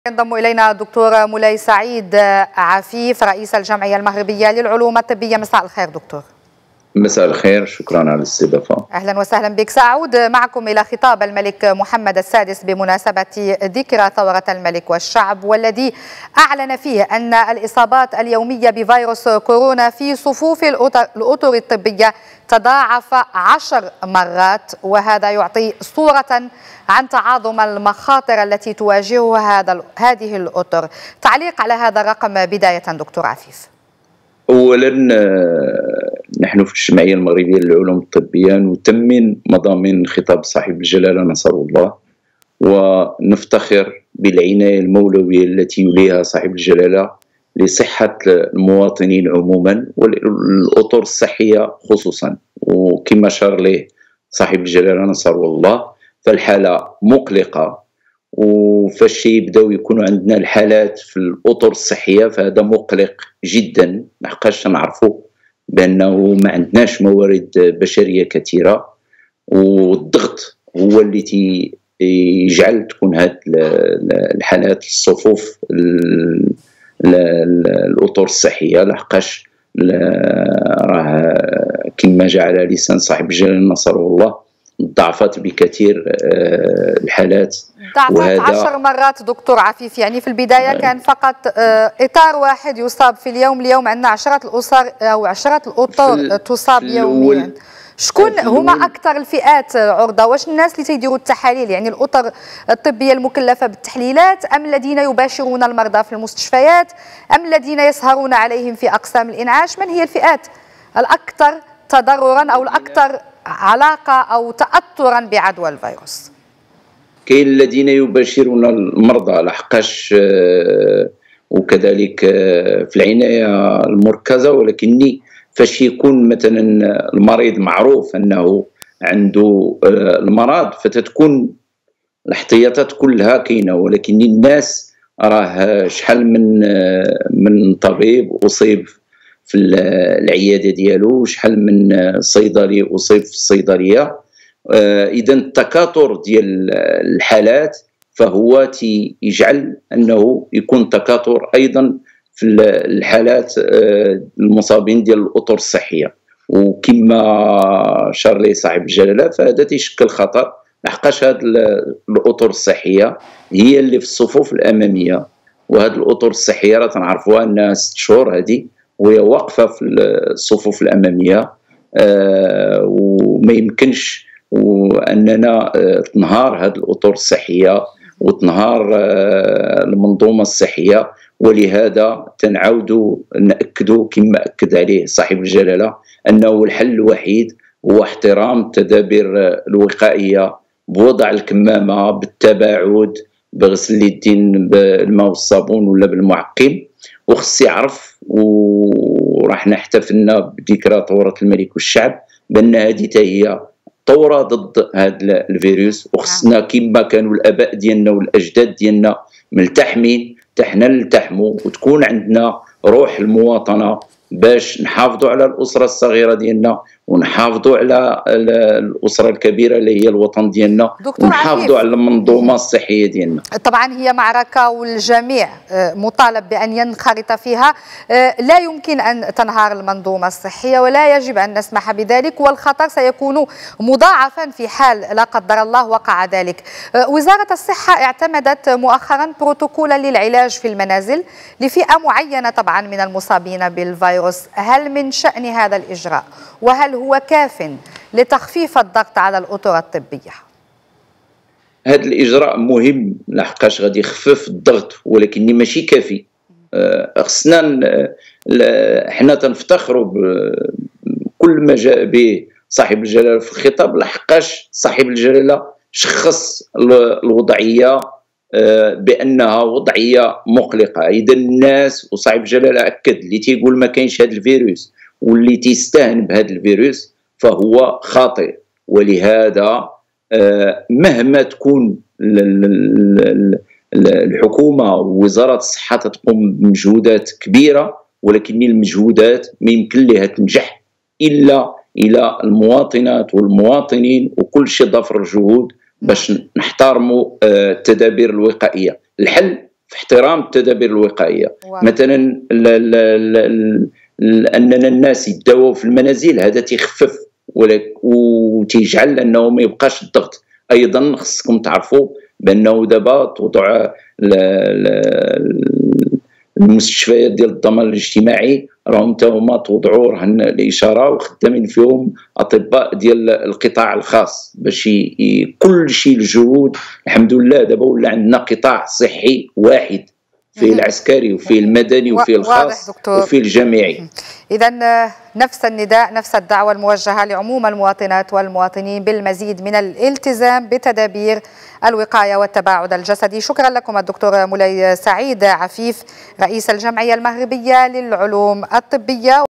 ينضم إلينا الدكتور مولاي سعيد عفيف رئيس الجمعية المغربية للعلوم الطبية. مساء الخير دكتور. مساء الخير، شكرا على الاستضافة. أهلا وسهلا بك. سأعود معكم إلى خطاب الملك محمد السادس بمناسبة ذكرى ثورة الملك والشعب، والذي أعلن فيه أن الإصابات اليومية بفيروس كورونا في صفوف الأطر الطبية تضاعف 10 مرات، وهذا يعطي صورة عن تعاظم المخاطر التي تواجهها هذه الأطر. تعليق على هذا الرقم بداية دكتور عفيف. أولا نحن في الجمعية المغربية للعلوم الطبية نتمن مضامين خطاب صاحب الجلالة نصره الله، ونفتخر بالعناية المولوية التي يوليها صاحب الجلالة لصحة المواطنين عموما والأطر الصحية خصوصا. وكما شار له صاحب الجلالة نصره الله فالحالة مقلقة، وفاش يبداو يكونوا عندنا الحالات في الأطر الصحية فهذا مقلق جدا، لحقاش نعرفوا بأنه ما عندناش موارد بشرية كثيرة، والضغط هو اللي يجعل تكون هذه الحالات الصفوف الأطر الصحية، لحقاش راه كما جاء على لسان صاحب الجلالة نصره الله ضعفت بكثير الحالات. ضعفت 10 مرات دكتور عفيف، يعني في البداية كان فقط إطار واحد يصاب في اليوم، اليوم عندنا 10 الأسر أو 10 الأطر تصاب يوميا. شكون هما أكثر الفئات عرضة؟ واش الناس اللي تيديروا التحاليل، يعني الأطر الطبية المكلفة بالتحليلات، أم الذين يباشرون المرضى في المستشفيات، أم الذين يسهرون عليهم في أقسام الإنعاش؟ من هي الفئات الأكثر تضررا أو الأكثر علاقة أو تأثرا بعدوى الفيروس؟ كاين الذين يباشرون المرضى لحقاش وكذلك في العناية المركزة، ولكني فاش يكون مثلا المريض معروف أنه عنده المرض فتتكون الاحتياطات كلها كاينة، ولكن الناس راه شحال من طبيب أصيب في العيادة ديالو، شحال من صيدلي أصيب في الصيدلية. إذا التكاثر ديال الحالات فهو يجعل أنه يكون تكاثر أيضا في الحالات المصابين ديال الأطر الصحية، وكما شار لي صاحب الجلالة فهذا تيشكل خطر، لحقاش هاد الأطر الصحية هي اللي في الصفوف الأمامية، وهاد الأطر الصحية راه تنعرفوها أنها 6 شهور هذه وهي واقفة في الصفوف الأمامية، وما يمكنش وأننا تنهار هذه الأطر الصحية وتنهار المنظومة الصحية. ولهذا تنعاودوا نأكدوا كما أكد عليه صاحب الجلالة أنه الحل الوحيد هو احترام التدابير الوقائية بوضع الكمامة، بالتباعد، بغسل اليدين بالماء والصابون ولا بالمعقم. وخص يعرف، وراح نحتفلنا بذكرى ثورة الملك والشعب، بأن هذه هي ثورة ضد هذا الفيروس، وخصنا كما كانوا الآباء ديالنا والأجداد ديالنا ملتحمين حنا نلتحموا، وتكون عندنا روح المواطنة باش نحافظوا على الأسرة الصغيرة ديالنا ونحافظوا على الأسرة الكبيرة اللي هي الوطن ديالنا، ونحافظوا على المنظومة الصحية ديالنا. طبعا هي معركة والجميع مطالب بأن ينخرط فيها، لا يمكن أن تنهار المنظومة الصحية ولا يجب أن نسمح بذلك، والخطر سيكون مضاعفا في حال لا قدر الله وقع ذلك. وزارة الصحة اعتمدت مؤخرا بروتوكولا للعلاج في المنازل لفئة معينة طبعا من المصابين بالفيروس. هل من شأن هذا الإجراء، وهل هو كاف لتخفيف الضغط على الأطر الطبية؟ هذا الإجراء مهم لحقاش غادي يخفف الضغط، ولكن ماشي كافي. خصنا حنا تنفتخروا بكل ما جاء به صاحب الجلالة في الخطاب، لحقاش صاحب الجلالة شخص الوضعية بأنها وضعية مقلقة. إذا الناس وصاحب الجلالة أكد اللي تيقول ما كاينش هذا الفيروس واللي تيستهن بهذا الفيروس فهو خاطئ. ولهذا مهما تكون الحكومة ووزارة الصحة تقوم بمجهودات كبيرة، ولكن المجهودات ما يمكن لها تنجح إلا إلى المواطنات والمواطنين، وكل شيء ضفر الجهود باش نحترموا التدابير الوقائية. الحل في احترام التدابير الوقائيه. مثلا اننا الناس يداووا في المنازل، هذا تيخفف وتيجعل انه ما يبقاش الضغط. ايضا خصكم تعرفوا بانه دابا توضع المستشفيات ديال الضمان الاجتماعي راهم حتى هما توضعوا رهن الاشاره وخدامين فيهم اطباء ديال القطاع الخاص باش كل شيء الجهود. الحمد لله دابا ولا عندنا قطاع صحي واحد، فيه العسكري وفيه المدني وفيه الخاص وفيه الجامعي. إذا نفس النداء، نفس الدعوة الموجهة لعموم المواطنات والمواطنين بالمزيد من الالتزام بتدابير الوقاية والتباعد الجسدي. شكرا لكم الدكتور مولاي سعيد عفيف، رئيس الجمعية المغربية للعلوم الطبية.